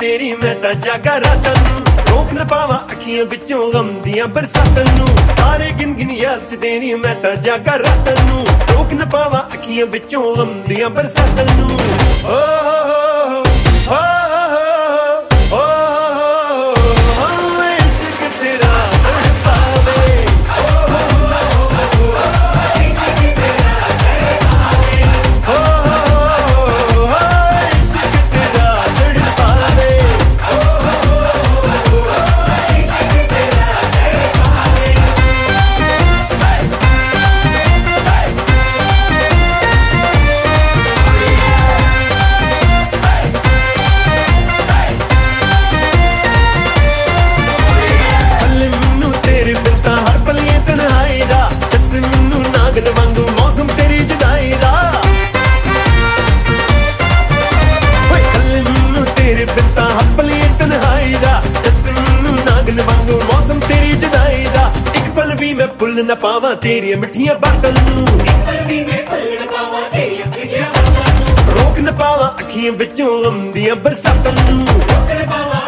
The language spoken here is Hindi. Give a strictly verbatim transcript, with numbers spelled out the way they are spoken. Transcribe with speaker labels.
Speaker 1: तेरी मैं तां जागा रातां नूं, रोक न पावां अखियां विचों गम दियां बरसातां नूं। तारे गिन गिन याद च तेरी मैं तां जागा रातां नूं, रोक न पावां अखियां विचों गम दियां बरसातां नूं। ओ हो हो हो हो हो इश्क तेरा तड़पावे, भुल न पावां तेरियां मिठियां बातां नूं, रोक न पावां अखियां विचों गम दियां बरसातां नूं।